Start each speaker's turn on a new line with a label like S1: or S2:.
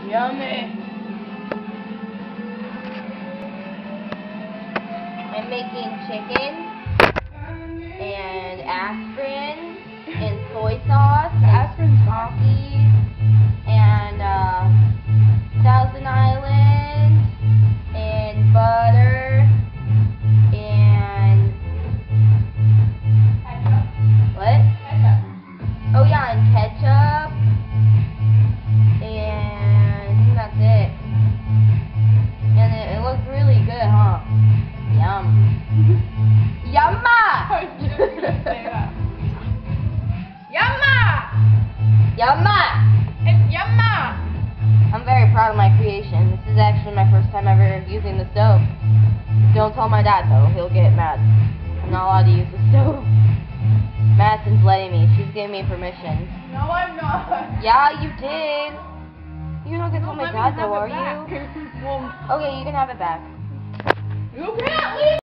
S1: Yummy.
S2: I'm making chicken and aspirin and soy sauce and
S1: Aspirin's
S2: coffee and Thousand Island and butter and what? Oh yeah, and ketchup and that's it. And it looks really good, huh? Yum. Yumma!
S1: Yumma!
S2: Yumma!
S1: It's yumma!
S2: I'm very proud of my creation. This is actually my first time ever using the stove. Don't tell my dad though, he'll get mad. I'm not allowed to use the stove. Madison's letting me. She's giving me permission.
S1: No, I'm not.
S2: Yeah, you did. You're not gonna tell my dad though, are you?
S1: you?
S2: Okay, you can have it back.
S1: You can't leave.